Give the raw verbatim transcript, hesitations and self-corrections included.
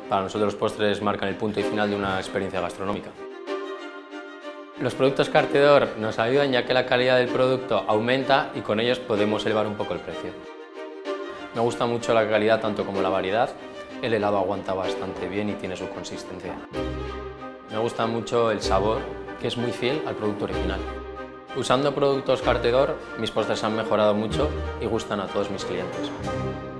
Para nosotros los postres marcan el punto y final de una experiencia gastronómica. Los productos Carte d'Or nos ayudan ya que la calidad del producto aumenta y con ellos podemos elevar un poco el precio. Me gusta mucho la calidad tanto como la variedad. El helado aguanta bastante bien y tiene su consistencia. Me gusta mucho el sabor, que es muy fiel al producto original. Usando productos Carte d'Or, mis postres han mejorado mucho y gustan a todos mis clientes.